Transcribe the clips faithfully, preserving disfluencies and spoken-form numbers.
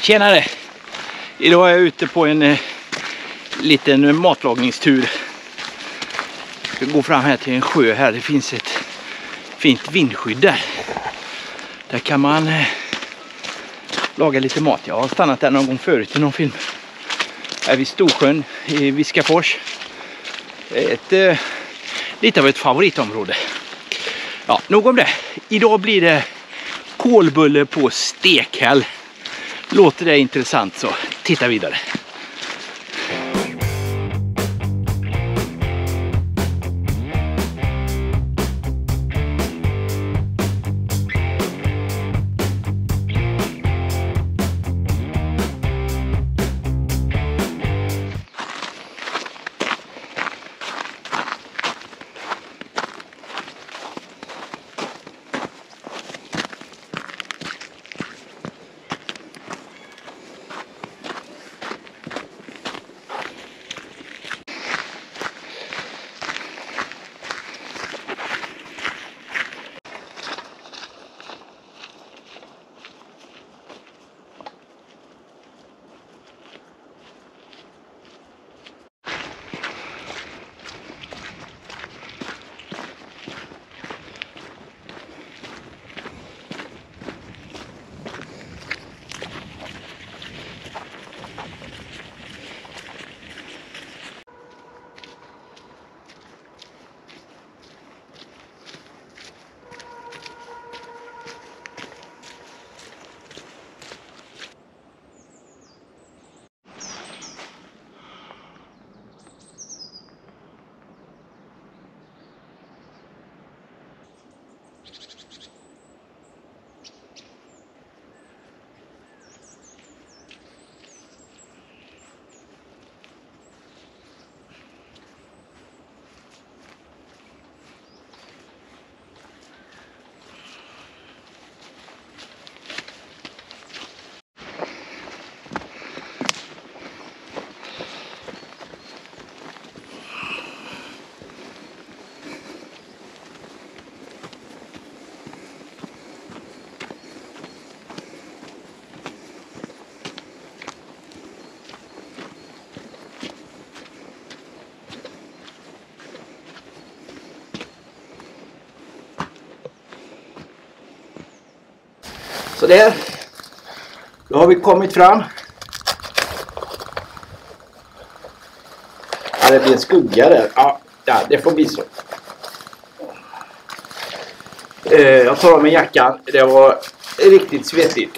Tjenare! Idag är jag ute på en eh, liten matlagningstur. Jag ska gå fram här till en sjö här. Det finns ett fint vindskydd där. Där kan man eh, laga lite mat. Jag har stannat där någon gång förut i någon film. Här vid Storsjön i Viskafors. Ett, eh, lite av ett favoritområde. Ja, nog om det. Idag blir det kolbulle på stekhäll. Låter det intressant så titta vidare. Så där, då har vi kommit fram. Ja, det blir en skugga där. Ja, ja det får bli så. Eh, jag tar av mig jackan. Det var riktigt svettigt.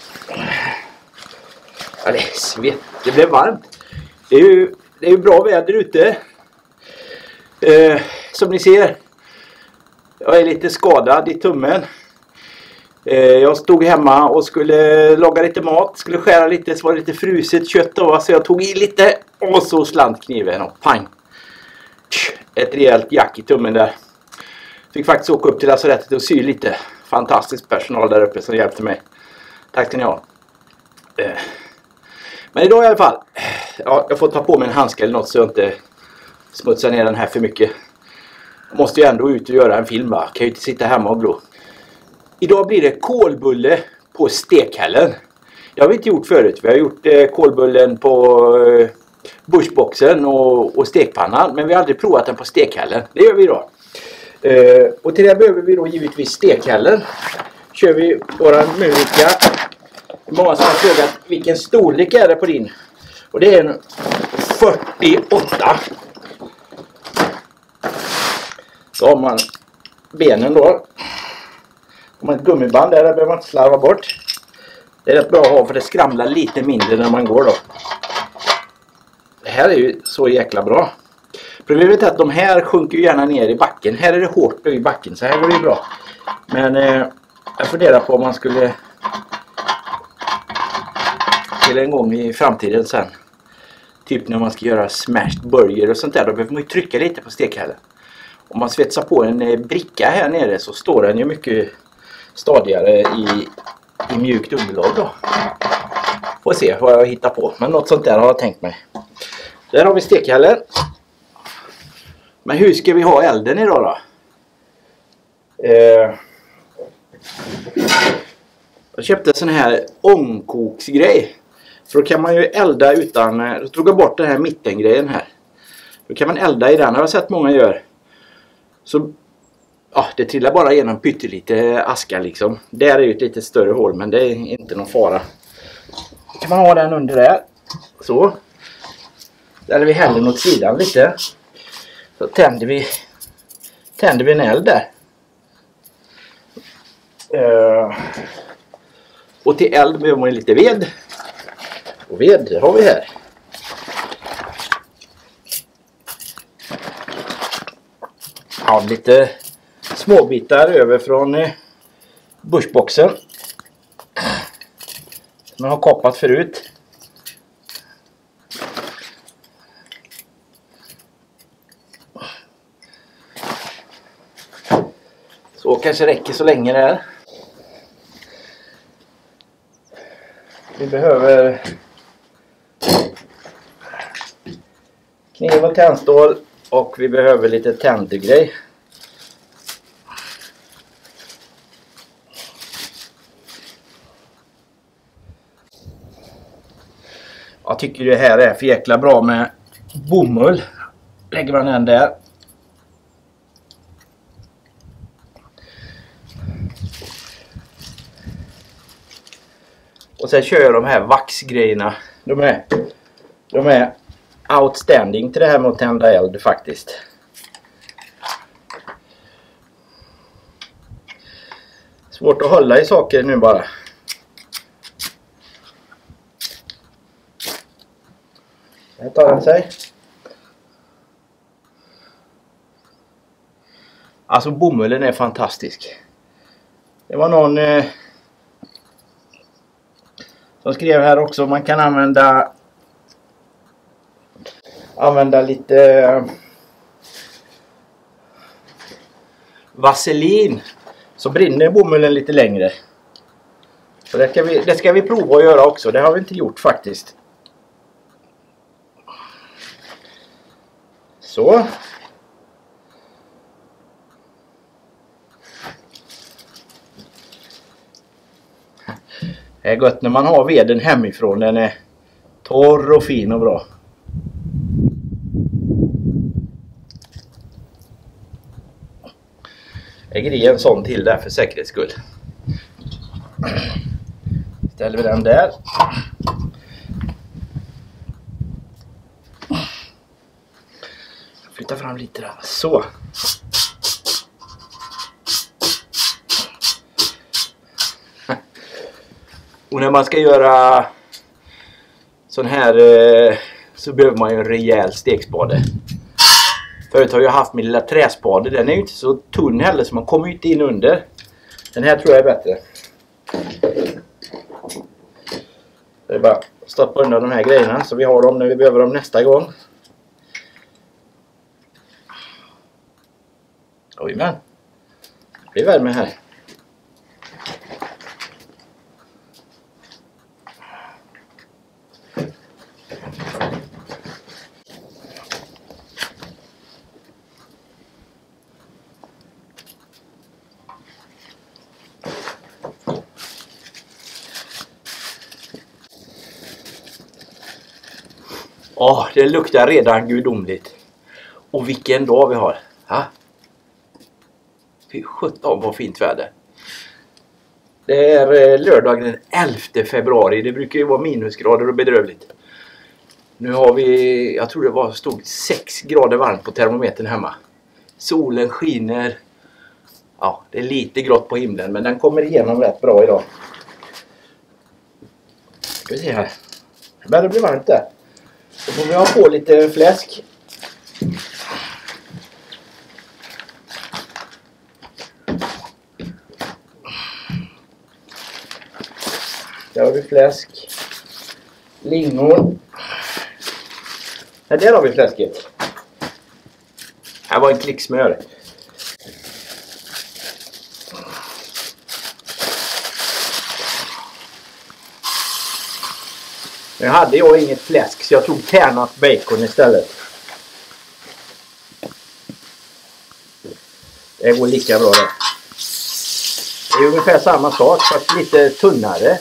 Ja, det är svett. Det blev varmt. Det är ju, det är ju bra väder ute. Eh, som ni ser. Jag är lite skadad i tummen. Jag stod hemma och skulle laga lite mat, skulle skära lite, så var det lite fruset kött då, så jag tog i lite och så slant kniven och pang. Ett rejält jack i tummen där. Fick faktiskt åka upp till lasarettet och sy lite. Fantastisk personal där uppe som hjälpte mig. Tack ska ni ha. Men idag i alla fall, ja, jag får ta på mig en handske eller något så jag inte smutsar ner den här för mycket. Jag måste ju ändå ut och göra en film, va? Kan ju inte sitta hemma och glo. Idag blir det kolbulle på stekhällen. Det har vi inte gjort förut. Vi har gjort eh, kolbullen på eh, bushboxen och, och stekpannan. Men vi har aldrig provat den på stekhällen. Det gör vi idag. Eh, och till det behöver vi då givetvis stekhällen. Kör vi våra mulika. Många som har frågat vilken storlek är det på din. Och det är en fyrtioåtta. Så har man benen då. Om man ett gummiband där, där behöver man inte slarva bort. Det är rätt bra att ha för det skramlar lite mindre när man går då. Det här är ju så jäkla bra. Problemet är att de här sjunker ju gärna ner i backen. Här är det hårt i backen, så här går det ju bra. Men eh, jag funderar på om man skulle till en gång i framtiden sen. Typ när man ska göra smashed burger och sånt där. Då behöver man ju trycka lite på stekhällen. Om man svetsar på en bricka här nere så står den ju mycket stadigare i, i mjukt underlag då. Får se vad jag hittar på. Men något sånt där har jag tänkt mig. Där har vi stekhällen. Men hur ska vi ha elden idag då? Eh, Jag köpte en sån här ångkoksgrej. För då kan man ju elda utan... Då tog jag bort den här mittengrejen här. Då kan man elda i den. Jag har sett många gör. Så... Ja, det trillar bara igenom pyttelite aska liksom. Där är ju ett lite större hål, men det är inte någon fara. Då kan man ha den under där. Så. Där vi häller åt sidan lite. Så tänder vi, tänder vi en eld där. Uh, och till eld behöver man lite ved. Och ved har vi här. Ja, lite småbitar över från eh, bushboxen. Som jag har kapat förut. Så kanske räcker så länge det är. Vi behöver kniv och tändstål och vi behöver lite tändergrej. Jag tycker det här är för jäkla bra med bomull. Lägger man den där. Och sen kör jag de här vaxgrejerna. De är, de är outstanding till det här med att tända eld faktiskt. Svårt att hålla i saker nu bara. Här tar den sig. Alltså bomullen är fantastisk. Det var någon eh, som skrev här också. Man kan använda använda lite eh, vaselin. Så brinner bomullen lite längre. Så det ska vi, det ska vi prova att göra också. Det har vi inte gjort faktiskt. Så. Det är gott när man har veden hemifrån. Den är torr och fin och bra. Jag lägger en sån till där för säkerhets skull. Ställer vi den där. Flytta fram lite där. Så. Och när man ska göra sån här eh, så behöver man ju en rejäl stekspade. Förut har jag haft min lilla träspade. Den är ju inte så tunn heller så man kommer ju inte in under. Den här tror jag är bättre. Det är bara att stoppa undan de här grejerna så vi har dem när vi behöver dem nästa gång. Oj men. Det blir värme här. Åh, det luktar redan gudomligt. Och vilken dag vi har. Ha? Fy sjutton vad fint väder. Det är lördag den elfte februari. Det brukar ju vara minusgrader och bedrövligt. Nu har vi, jag tror det var stod sex grader varmt på termometern hemma. Solen skiner. Ja, det är lite grått på himlen men den kommer igenom rätt bra idag. Ska vi se här. Det börjar bli varmt där. Då får vi ha på lite fläsk. Där har vi fläsk. Lingon. Ja, där har vi fläsket. Här var en klick smör. Nu hade jag inget fläsk så jag tog tärnat bacon istället. Det går lika bra där. Det är ungefär samma sak fast lite tunnare.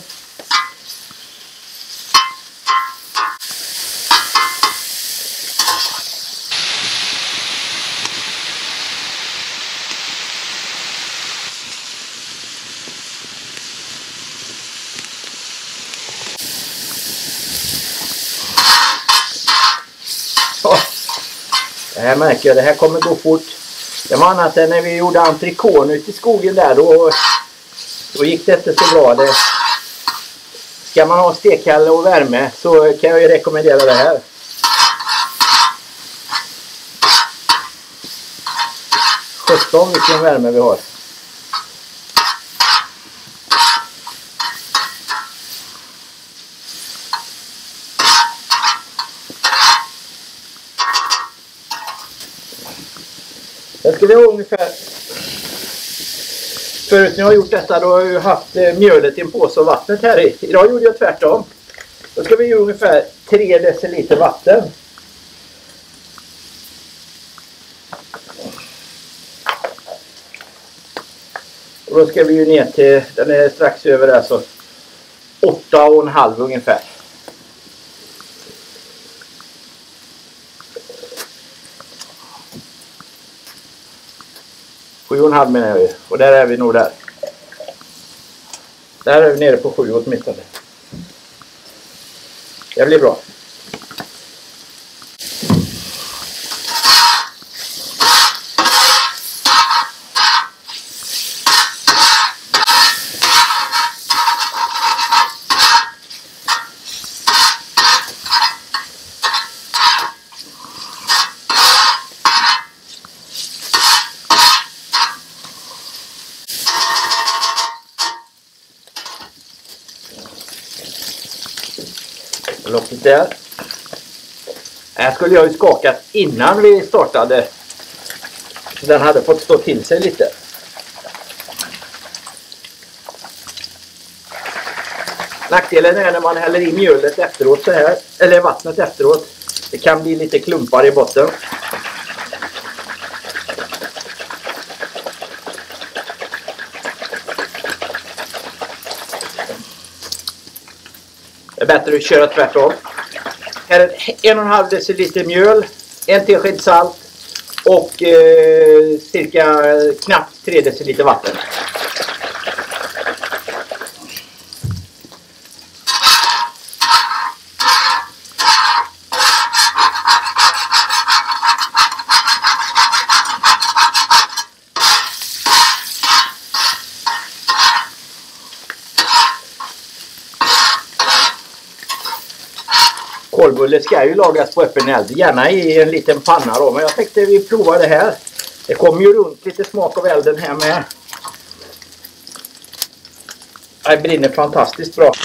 Det här märker jag, det här kommer gå fort. Det var annat än när vi gjorde entrecote ute i skogen där. Då, då gick det inte så bra. Det, ska man ha stekhall och värme så kan jag ju rekommendera det här. sjutton vilken värme vi har. Jag skulle ha ungefär, förut när jag har gjort detta då har jag ju haft eh, mjölet i en påse och vattnet här i. Idag gjorde jag tvärtom. Då ska vi göra ungefär tre deciliter vatten. Och då ska vi ju ner till, den är strax över där så åtta och en halv ungefär. sju och en halv menar jag ju. Och där är vi nog där. Där är vi nere på sju åtminstone. Det blir bra. Loppet där. Här skulle jag ju skakat innan vi startade. Så den hade fått stå till sig lite. Nackdelen är när man häller i mjölet efteråt så här. Eller vattnet efteråt. Det kan bli lite klumpar i botten. Det är bättre att köra tvärtom. Här är en och en halv deciliter mjöl, en tesked salt och eh, cirka knappt tre deciliter vatten. Kålbulle ska ju lagas på öppen eld, gärna i en liten panna då, men jag tänkte vi provar det här. Det kommer ju runt lite smak av elden här med. Det brinner fantastiskt bra.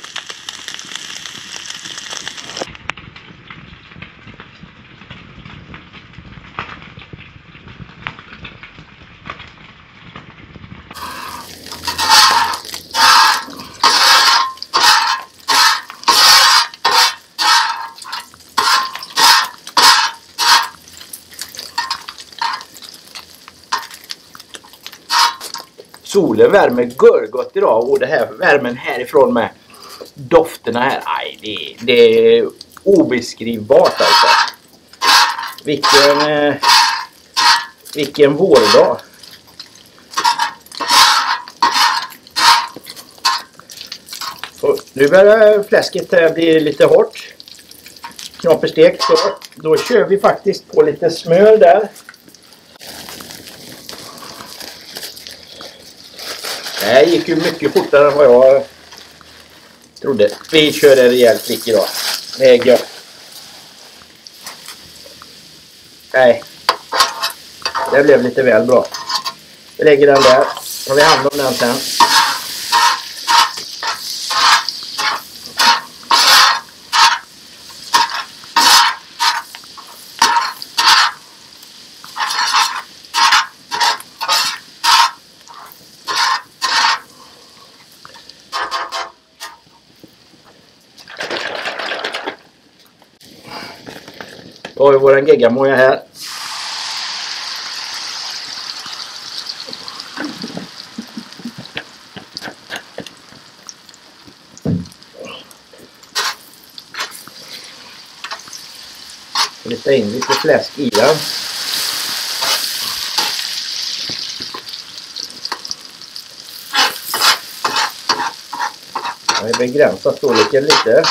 Solen värmer görgott idag och det här värmen härifrån med dofterna här. Aj, det, det är obeskrivbart alltså. Vilken, eh, vilken vårdag. Så nu börjar fläsket här bli lite hårt. Knaperstekt så då kör vi faktiskt på lite smör där. Det här gick ju mycket fortare än vad jag trodde. Vi kör en rejäl klick idag. Det är gött. Nej. Det blev lite väl bra. Vi lägger den där. Tar vi hand om den sen. Då har vi våran geggamoja här. Lite in lite fläsk i den. Jag begränsar storleken lite.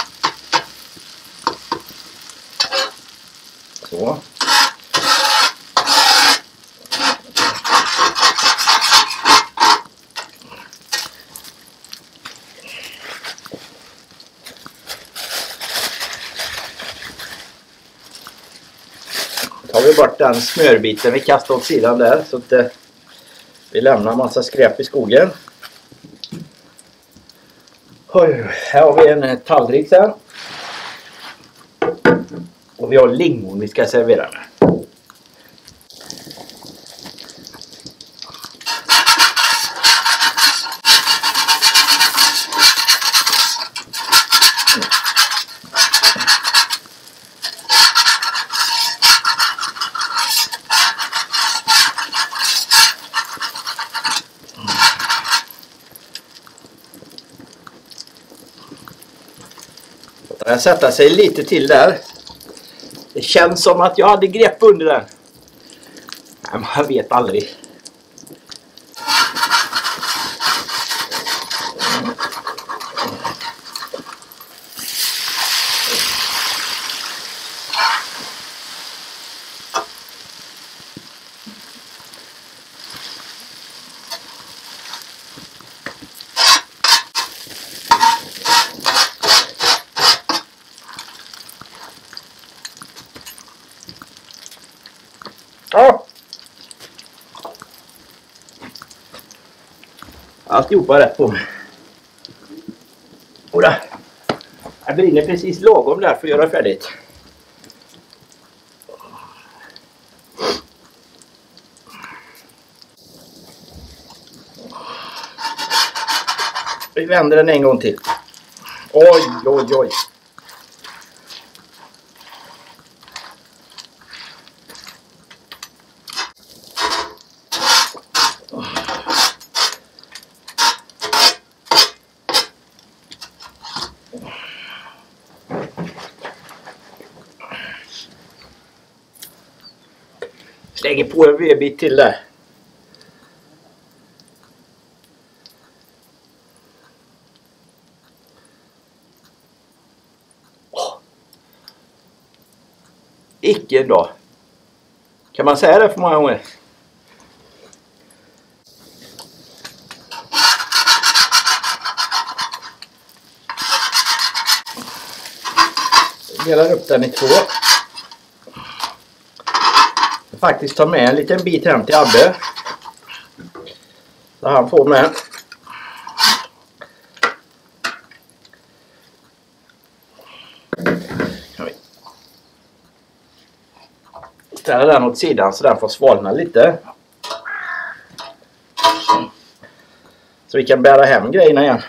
Så. Tar vi bort den smörbiten vi kastar åt sidan där så att vi lämnar massa skräp i skogen. Oj, här har vi en tallrik sen. Och vi har lingon vi ska servera med. Jag sätter sig lite till där. Det känns som att jag hade grepp under den. Nej, man vet aldrig. Ja. Alltihopa rätt på mig. Oda. Jag brinner precis lagom där för att göra färdigt. Vi vänder den en gång till. Oj, oj, oj. Lägger på en vedbit till där. Oh. Icke då. Kan man säga det för många gånger? Jag delar upp den i två. Faktiskt ta med en liten bit hem till Abbe. Så han får med. Ställa den åt sidan så den får svalna lite. Så vi kan bära hem grejerna igen.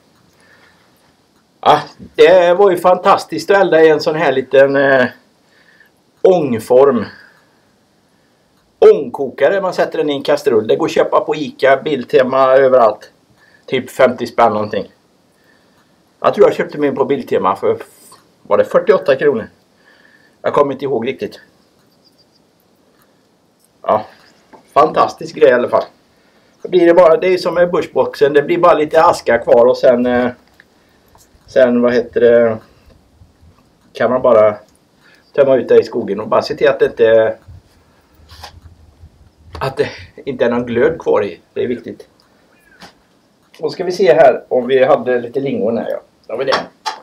Ja, det var ju fantastiskt att elda i en sån här liten eh, ångform. Ångkokare, man sätter den i en kastrull. Det går att köpa på Ica, Biltema, överallt. Typ femtio spänn någonting. Jag tror jag köpte min på Biltema för, var det fyrtioåtta kronor? Jag kommer inte ihåg riktigt. Ja, fantastisk grej i alla fall. Då blir det bara, det är som med bushboxen, det blir bara lite aska kvar och sen, eh, sen vad heter det, kan man bara tömma ut det i skogen och bara se till att det inte att det inte är någon glöd kvar i. Det är viktigt. Och ska vi se här om vi hade lite lingon här. Ja, då har vi det.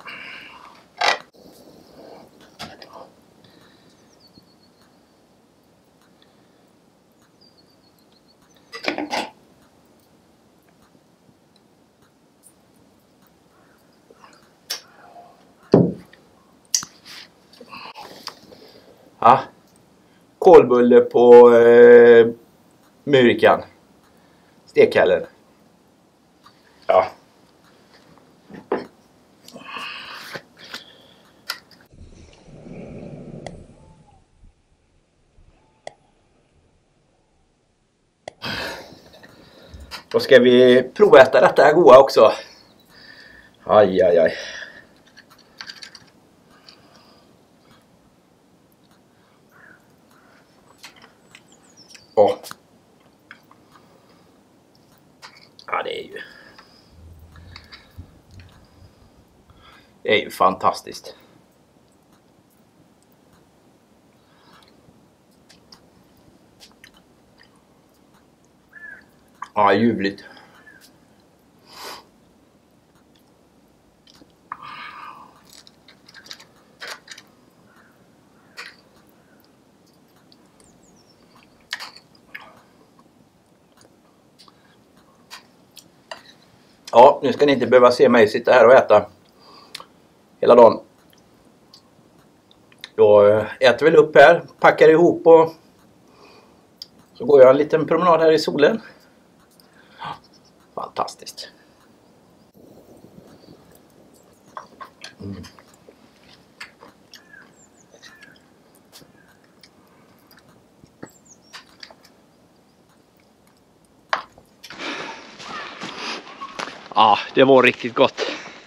Ja. Kolbulle på eh, murikan. Stekhällen. Ja. Då ska vi proväta detta här goda också. Aj, aj, aj. Det är ju fantastiskt. Ja, ljuvligt. Ja, nu ska ni inte behöva se mig sitta här och äta hela dagen. Jag äter väl upp här, packar ihop och så går jag en liten promenad här i solen. Fantastiskt. Mm. Ja, det var riktigt gott.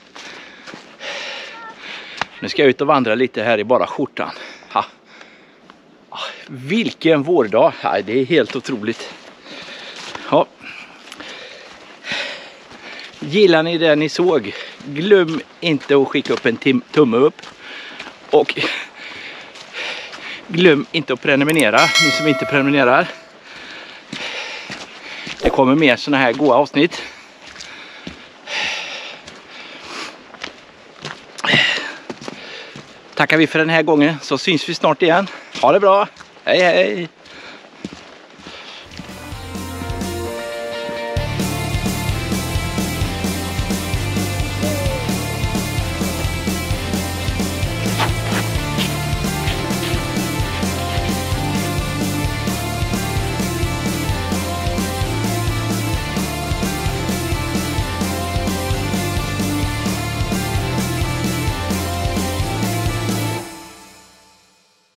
Nu ska jag ut och vandra lite här i bara skjortan. Ha. Vilken vårdag. Ja, det är helt otroligt. Ja. Gillar ni det ni såg? Glöm inte att skicka upp en tumme upp. Och glöm inte att prenumerera, ni som inte prenumererar. Det kommer mer såna här goda avsnitt. Tackar vi för den här gången, så syns vi snart igen. Ha det bra. Hej hej!